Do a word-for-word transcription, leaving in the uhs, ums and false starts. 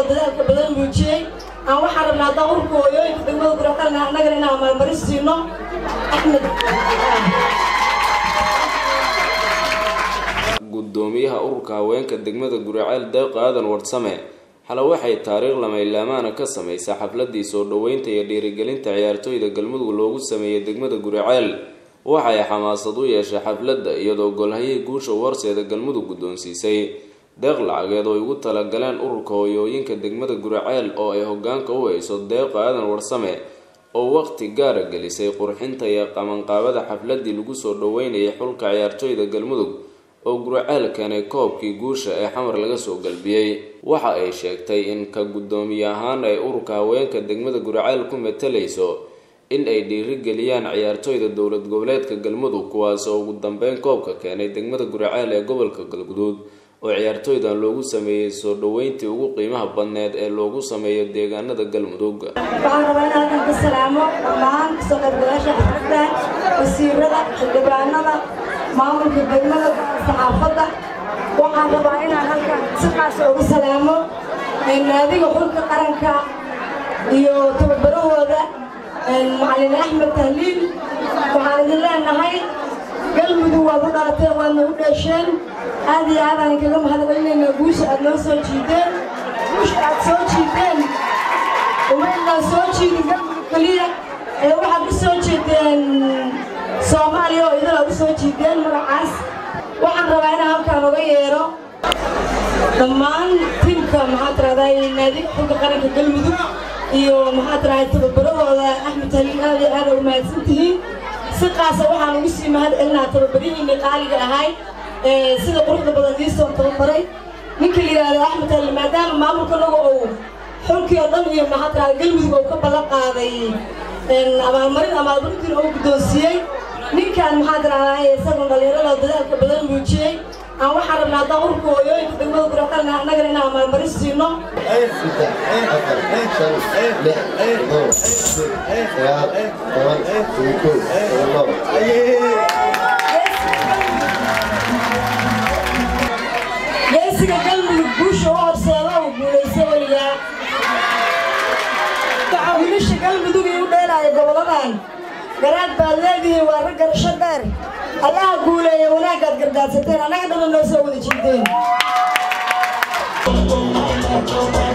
dadaalka badan muujiyay aan waxaan rabnaa haddaan ururka hooyooyinka degmada Guraceel annagana inaan maalmarin siino Axmed gudoomiyaha ururka haweenka degmada Guraceel Deeq Aadan Warsame hala waxay taariikh lama ilaamaana ka sameysay xafladii soo dhaweynta iyo dhiirigelinta ciyaartooyda galmudug loogu sameeyay degmada Guraceel waxay xamaasad u yeeshay xafladda iyadoo golhaye guusha warseeda galmudug gudoonsiisay deeq lacageed oo ugu tala galeen ururka hooyooyinka degmada Guraceel oo ay hoggaanka u hayso Deeq Aadan Warsame oo waqti gaar ah gelisay qurxinta iyo qabanqaabada xafladii lagu soo dhaweynayay xulka ciyaartooyda galmudug oo Guraceel keenay koobkii guusha ee xamar laga soo galbiyay waxa ay sheegtay in ka gudoomiye ahaan ay ururka haweenka degmada Guraceel ku matalayso in ay dhiirigeliyaan ciyaartooyda dowlad goboleedka galmudug kuwaas oo ugu dambeyn koobka keenay degmada Guraceel ee gobolka Galguduud oo ciyaartooydan loogu sameeyay soo dhaweyntii ugu qiimaha badneed ee loogu sameeyo deegaanada galmudug waxaan rabaa inaan ka salaamo dhammaan soo qaybgalayaasha xafladda wasiirada xildhibaanada maamulka degmada saxaafadda waxaan rabaa inaan halkan si qaas ugu salaamo naadiga xulka qaranka iyo tababarahooda macallin Axmed Tahliil waxaan idin leenahay galmudug waa u dhalatay waa u dhasheen aad iyo aad aan kaga mahadcelinaynaa guusha aad noo soo jiideen guusha aad soo jiideen umaynaa soo jiidin galmudug kaliya ee waxaad u soo jeedeen Soomaaliya oo idin u soo jiideen magacaas waxaan rabaa inaan halkaan uga yeero dhammaan tiimka maxaa tiraahdaa naadiga xulka qaranka galmudug iyo maxaa tiraahdaa tababarahooda Axmed Tahliil aad iyo aad u mahadsantihiin si qaas ah waxaan ugu sii mahadcelinaa tababarihiina qaaliga ahay ee sida quruxda badan ii soo tababaray ninka yiraahdo Axmed Tahliil maadaama maamulka lagu oo xulkii oo dhan iyo maxaa tiraahdaa galmudug oo ka balan qaaday in abaalmarin abaalmarintii oo gudoonsiyay ninkan maxaa tiraahdaa isaga dhalinyarada dadaalka badan muujiyay aan waxaan rabnaa haddaan ururka hooyooyinka degmada Guraceel annagana inaan maalmarin siino geesiga galmudug guusha u horseeda uu guulaystay weligaa wiilasha galmudug ee u dheelaya goboladan garaad baad leedihiin waa rag garasho dheer allaha guuleeya wanaagaad gardaadsateen annaga dhan noo soo wada jiideen